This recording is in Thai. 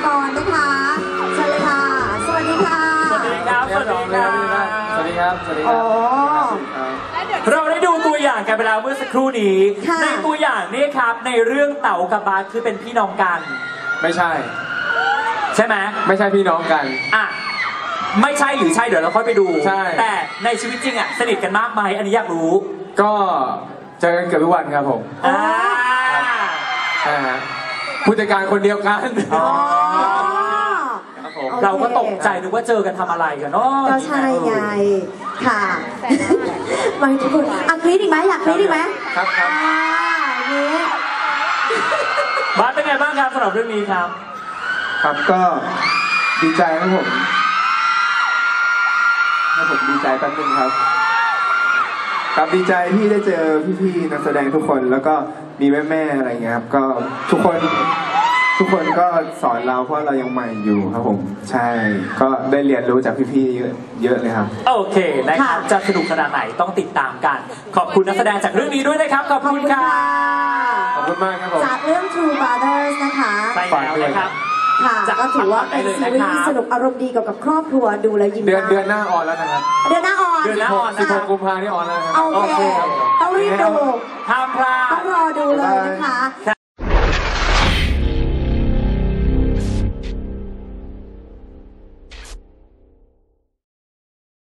กรนะคะเชิญเลยค่ะสวัสดีค่ะสวัสดีครับสวัสดีครับสวัสดีครับสวัสดีครับเราได้ดูตัวอย่างกันไปแล้วเมื่อสักครู่นี้ในตัวอย่างนี้ครับในเรื่องเต๋ากับบาสคือเป็นพี่น้องกันไม่ใช่ใช่ไหมไม่ใช่พี่น้องกันอ่ะไม่ใช่หรือใช่เดี๋ยวเราค่อยไปดูใช่แต่ในชีวิตจริงอ่ะสนิทกันมากไหมอันนี้อยากรู้ก็เจอกันเกือบทุกวันครับผมผู้จัดการคนเดียวกันเราก็ตกใจนึกว่าเจอกันทำอะไรกันเนาะก็ใช่ไงค่ะมาทุกคนกรี๊ดอีกไหมอยากกรี๊ดอีกไหมครับนี่บาสเป็นไงบ้างครับสำหรับเรื่องนี้ครับครับก็ดีใจครับผมดีใจแป๊บนึงครับดีใจที่ได้เจอพี่ๆนักแสดงทุกคนแล้วก็มีแม่ๆอะไรเงี้ยครับก็ทุกคนก็สอนเราเพราะเรายังใหม่อยู่ครับผมใช่ก็ได้เรียนรู้จากพี่ๆเยอะเลยครับโอเคนะครับจะสนุกขนาดไหนต้องติดตามกันขอบคุณนักแสดงจากเรื่องนี้ด้วยนะครับขอบคุณค่ะขอบคุณมากครับผมจากเรื่อง True Brothers นะคะใช่แล้วนะครับค่ะก็ถือว่าเป็นซีรีส์สนุกอารมณ์ดีเกี่ยวกับครอบครัวดูแล้วยิ้มเดือนหน้าออนแล้วนะครับเดือนหน้าออน 16 กุมภาพันธ์นี่ออนแล้วโอเคต้องรีบดูห้ามพลาดต้องรอดูเลยนะคะ